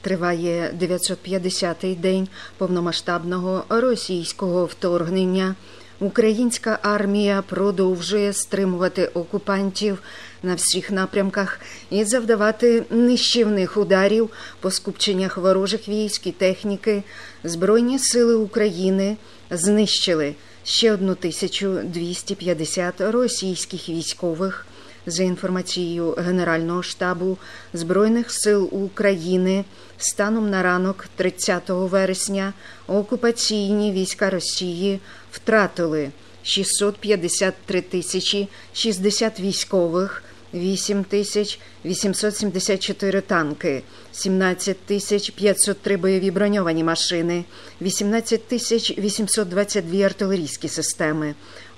Триває 950-й день повномасштабного російського вторгнення. Українська армія продовжує стримувати окупантів на всіх напрямках і завдавати нищівних ударів по скупченнях ворожих військ і техніки. Збройні сили України знищили ще 1250 російських військових. За інформацією Генерального штабу Збройних сил України, станом на ранок 30 вересня окупаційні війська Росії втратили 653 тисячі 60 військових, 8 тисяч 874 танки, 17 тисяч 503 бойові броньовані машини, 18 тисяч 822 артилерійські системи,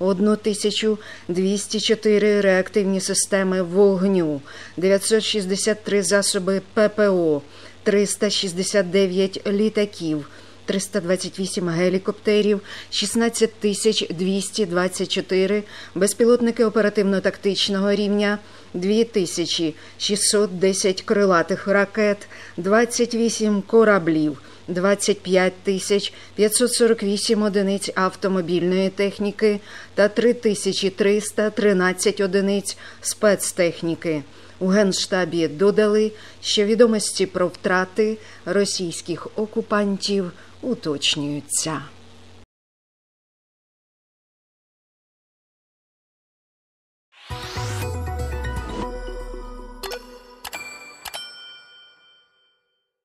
1204 реактивні системи вогню, 963 засоби ППО, 369 літаків, 328 гелікоптерів, 16 224 безпілотники оперативно-тактичного рівня, 2610 крилатих ракет, 28 кораблів, 25 548 одиниць автомобільної техніки та 3313 одиниць спецтехніки. У Генштабі додали, що відомості про втрати російських окупантів уточнюються.